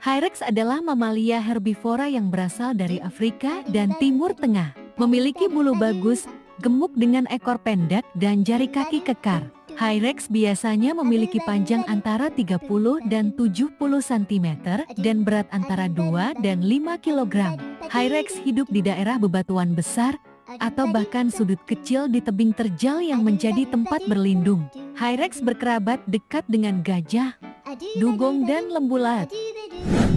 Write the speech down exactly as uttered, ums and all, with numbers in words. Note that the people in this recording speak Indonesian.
Hyrax adalah mamalia herbivora yang berasal dari Afrika dan Timur Tengah. Memiliki bulu bagus, gemuk dengan ekor pendek dan jari kaki kekar. Hyrax biasanya memiliki panjang antara tiga puluh dan tujuh puluh sentimeter dan berat antara dua dan lima kilogram. Hyrax hidup di daerah bebatuan besar atau bahkan sudut kecil di tebing terjal yang menjadi tempat berlindung. Hyrax berkerabat dekat dengan gajah, dugong dan lembu laut.